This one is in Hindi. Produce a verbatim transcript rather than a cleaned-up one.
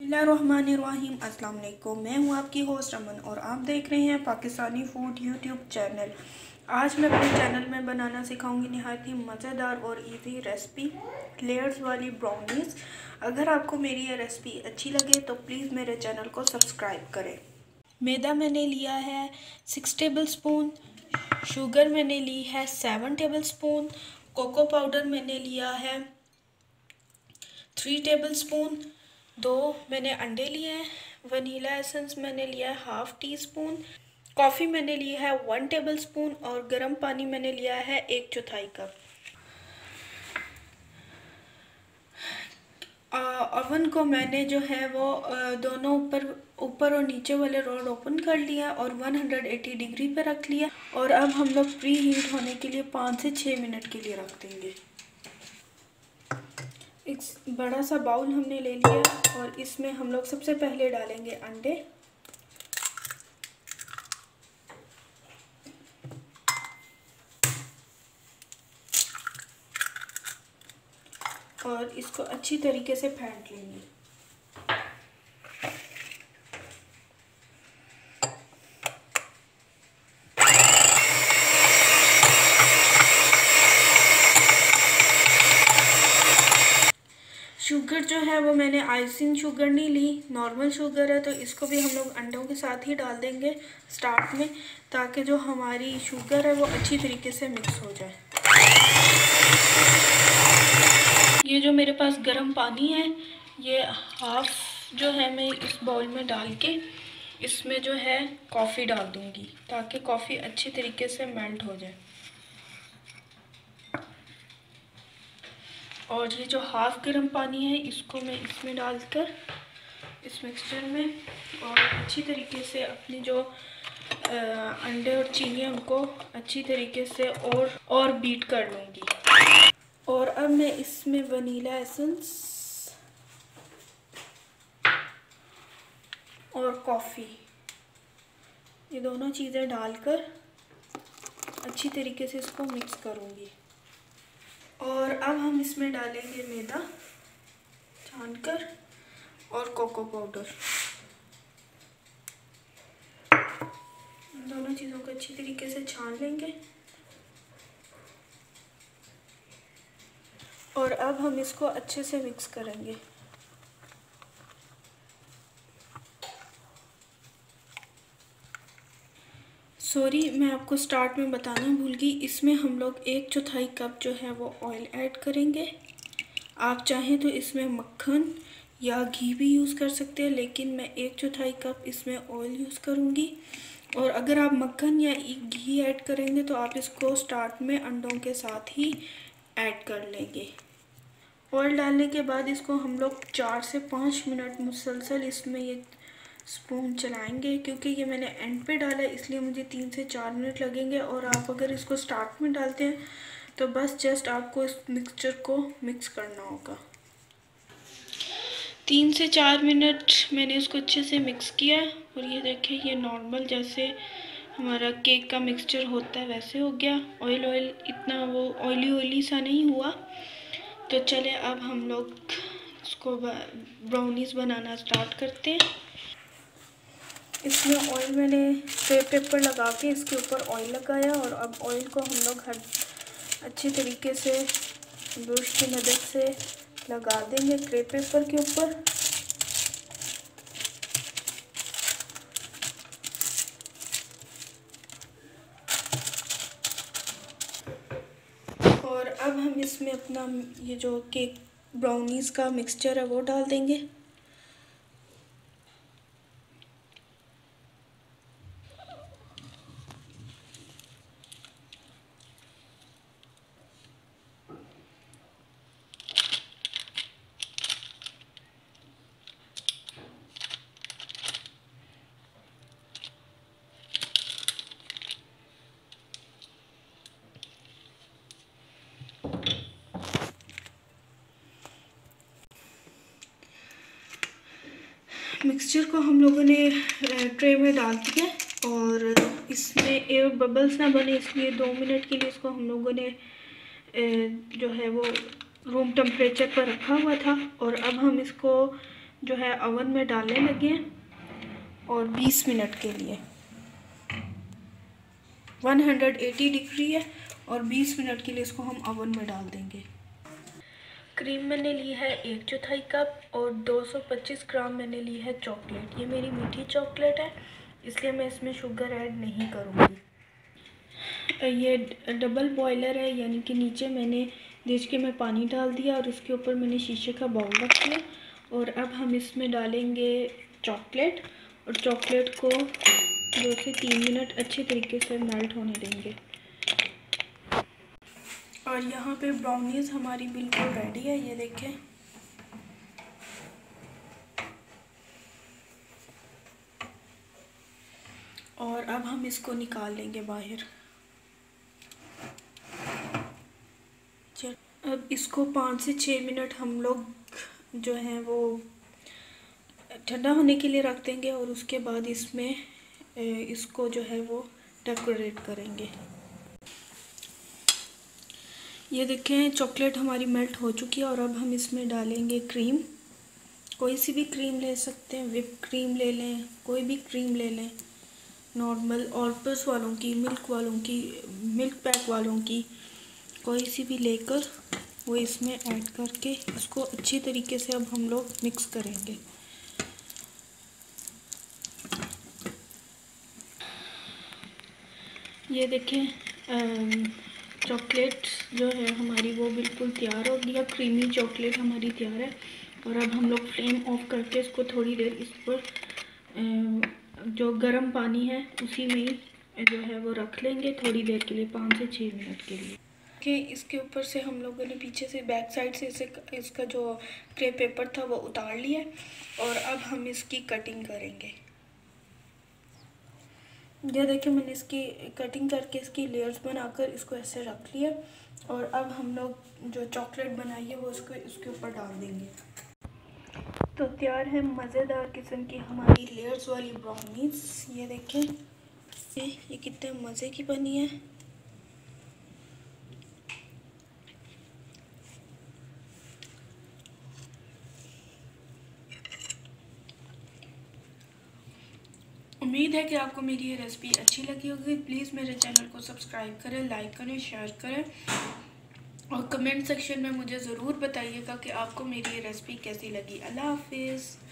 बिस्मिल्लाहिर्रहमानिर्रहीम। अस्सलाम वालेकुम। मैं हूँ आपकी होस्ट अमन और आप देख रहे हैं पाकिस्तानी फूड यूट्यूब चैनल। आज मैं अपने चैनल में बनाना सिखाऊंगी नहायत ही मज़ेदार और इजी रेसिपी लेयर्स वाली ब्राउनीज़। अगर आपको मेरी ये रेसिपी अच्छी लगे तो प्लीज़ मेरे चैनल को सब्सक्राइब करें। मैदा मैंने लिया है सिक्स टेबल स्पून, शुगर मैंने ली है seven tablespoon, cocoa powder मैंने लिया है थ्री टेबल स्पून, दो मैंने अंडे लिए हैं, वनीला एसेंस मैंने लिया है हाफ़ टी स्पून, कॉफ़ी मैंने ली है वन टेबल स्पून और गर्म पानी मैंने लिया है एक चौथाई कप। ओवन को मैंने जो है वो दोनों ऊपर ऊपर और नीचे वाले रॉड ओपन कर लिया और वन हंड्रेड एटी डिग्री पे रख लिया। और अब हम लोग प्री हीट होने के लिए पाँच से छः मिनट के लिए रख देंगे। एक बड़ा सा बाउल हमने ले लिया और इसमें हम लोग सबसे पहले डालेंगे अंडे। और इसको अच्छी तरीके से फेंट लेंगे। शुगर जो है वो मैंने आइसिंग शुगर नहीं ली, नॉर्मल शुगर है, तो इसको भी हम लोग अंडों के साथ ही डाल देंगे स्टार्ट में, ताकि जो हमारी शुगर है वो अच्छी तरीके से मिक्स हो जाए। ये जो मेरे पास गर्म पानी है, ये हाफ जो है मैं इस बाउल में डाल के इसमें जो है कॉफ़ी डाल दूँगी ताकि कॉफ़ी अच्छी तरीके से मेल्ट हो जाए। और ये जो हाफ गर्म पानी है इसको मैं इसमें डालकर इस मिक्सचर में और अच्छी तरीके से अपनी जो आ, अंडे और चीनी है उनको अच्छी तरीके से और और बीट कर लूँगी। और अब मैं इसमें वनीला एसेंस और कॉफ़ी ये दोनों चीज़ें डालकर अच्छी तरीके से इसको मिक्स करूँगी। और अब हम इसमें डालेंगे मैदा छानकर और कोको पाउडर। दोनों चीज़ों को अच्छी तरीके से छान लेंगे। और अब हम इसको अच्छे से मिक्स करेंगे। सॉरी, मैं आपको स्टार्ट में बताना भूल गई, इसमें हम लोग एक चौथाई कप जो है वो ऑयल ऐड करेंगे। आप चाहें तो इसमें मक्खन या घी भी यूज़ कर सकते हैं, लेकिन मैं एक चौथाई कप इसमें ऑयल यूज़ करूँगी। और अगर आप मक्खन या घी ऐड करेंगे तो आप इसको स्टार्ट में अंडों के साथ ही ऐड कर लेंगे। ऑयल डालने के बाद इसको हम लोग चार से पाँच मिनट मुसलसल इसमें ये स्पून चलाएंगे, क्योंकि ये मैंने एंड पे डाला है इसलिए मुझे तीन से चार मिनट लगेंगे। और आप अगर इसको स्टार्ट में डालते हैं तो बस जस्ट आपको इस मिक्सचर को मिक्स करना होगा। तीन से चार मिनट मैंने इसको अच्छे से मिक्स किया और ये देखें, ये नॉर्मल जैसे हमारा केक का मिक्सचर होता है वैसे हो गया। ऑयल ऑयल इतना वो ऑयली ऑयली सा नहीं हुआ। तो चले अब हम लोग इसको ब्राउनीज़ बनाना स्टार्ट करते हैं। इसमें ऑयल मैंने क्रे पेपर लगा के इसके ऊपर ऑयल लगाया और अब ऑयल को हम लोग हर अच्छी तरीके से ब्रश की मदद से लगा देंगे क्रे पेपर के ऊपर। और अब हम इसमें अपना ये जो केक ब्राउनीज़ का मिक्सचर है वो डाल देंगे। मिक्सचर को हम लोगों ने ट्रे में डाल दिया और इसमें एयर बबल्स ना बने इसलिए दो मिनट के लिए इसको हम लोगों ने जो है वो रूम टेम्परेचर पर रखा हुआ था। और अब हम इसको जो है ओवन में डालने लगे हैं और बीस मिनट के लिए। एक सौ अस्सी डिग्री है और बीस मिनट के लिए इसको हम ओवन में डाल देंगे। क्रीम मैंने ली है एक चौथाई कप और दो सौ पच्चीस ग्राम मैंने ली है चॉकलेट। ये मेरी मीठी चॉकलेट है, इसलिए मैं इसमें शुगर ऐड नहीं करूँगी। ये डबल बॉयलर है, यानी कि नीचे मैंने देख के मैं पानी डाल दिया और उसके ऊपर मैंने शीशे का बाउल रख दिया। और अब हम इसमें डालेंगे चॉकलेट और चॉकलेट को दो से तीन मिनट अच्छे तरीके से मेल्ट होने देंगे। और यहाँ पे ब्राउनीज़ हमारी बिल्कुल रेडी है, ये देखें। और अब हम इसको निकाल लेंगे बाहर। अब इसको पाँच से छः मिनट हम लोग जो है वो ठंडा होने के लिए रख देंगे और उसके बाद इसमें इसको जो है वो डेकोरेट करेंगे। ये देखें चॉकलेट हमारी मेल्ट हो चुकी है और अब हम इसमें डालेंगे क्रीम। कोई सी भी क्रीम ले सकते हैं, व्हिप क्रीम ले लें, कोई भी क्रीम ले लें, नॉर्मल ऑलपर्स वालों की, मिल्क वालों की, मिल्क पैक वालों की, कोई सी भी लेकर वो इसमें ऐड करके इसको अच्छी तरीके से अब हम लोग मिक्स करेंगे। ये देखें चॉकलेट जो है हमारी वो बिल्कुल तैयार हो गया, क्रीमी चॉकलेट हमारी तैयार है। और अब हम लोग फ्लेम ऑफ करके इसको थोड़ी देर इस पर जो गर्म पानी है उसी में ही जो है वो रख लेंगे थोड़ी देर के लिए, पाँच से छः मिनट के लिए। कि इसके ऊपर से हम लोगों ने पीछे से बैक साइड से इसे इसका जो क्रेप पेपर था वो उतार लिया और अब हम इसकी कटिंग करेंगे। ये देखिए मैंने इसकी कटिंग करके इसकी लेयर्स बनाकर इसको ऐसे रख लिया और अब हम लोग जो चॉकलेट बनाई है वो इसको इसके ऊपर डाल देंगे। तो तैयार है मज़ेदार किस्म की हमारी लेयर्स वाली ब्राउनीज़। ये देखें ये ये कितने मज़े की बनी है। उम्मीद है कि आपको मेरी ये रेसिपी अच्छी लगी होगी। प्लीज़ मेरे चैनल को सब्सक्राइब करें, लाइक करें, शेयर करें और कमेंट सेक्शन में मुझे ज़रूर बताइएगा कि आपको मेरी ये रेसिपी कैसी लगी। अल्लाह हाफिज़।